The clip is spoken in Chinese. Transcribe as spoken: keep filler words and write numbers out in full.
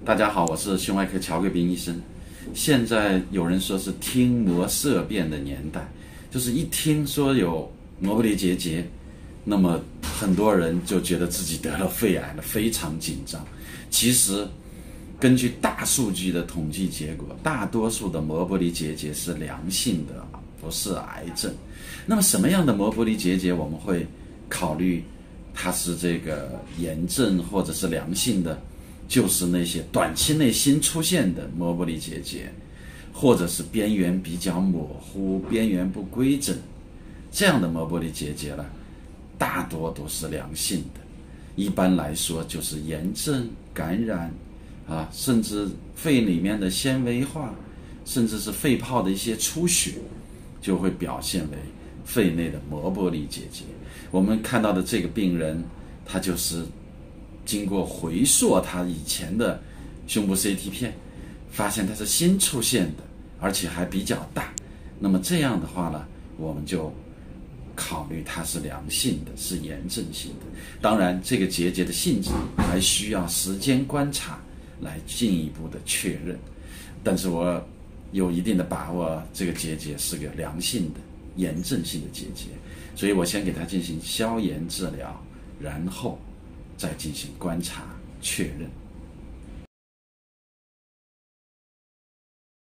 大家好，我是胸外科乔贵斌医生。现在有人说是听膜色变的年代，就是一听说有膜玻璃结节，那么很多人就觉得自己得了肺癌了，非常紧张。其实根据大数据的统计结果，大多数的膜玻璃结节是良性的，不是癌症。那么什么样的膜玻璃结节我们会考虑它是这个炎症或者是良性的？就是那些短期内新出现的膜玻璃结节，或者是边缘比较模糊、边缘不规整这样的膜玻璃结节呢，大多都是良性的。一般来说就是炎症、感染啊，甚至肺里面的纤维化，甚至是肺泡的一些出血，就会表现为肺内的膜玻璃结节。我们看到的这个病人，他就是经过回溯他以前的胸部 C T 片，发现它是新出现的，而且还比较大。那么这样的话呢，我们就考虑它是良性的，是炎症性的。当然这个结节的性质还需要时间观察来进一步的确认，但是我有一定的把握这个结节是个良性的炎症性的结节，所以我先给它进行消炎治疗，然后再进行观察确认。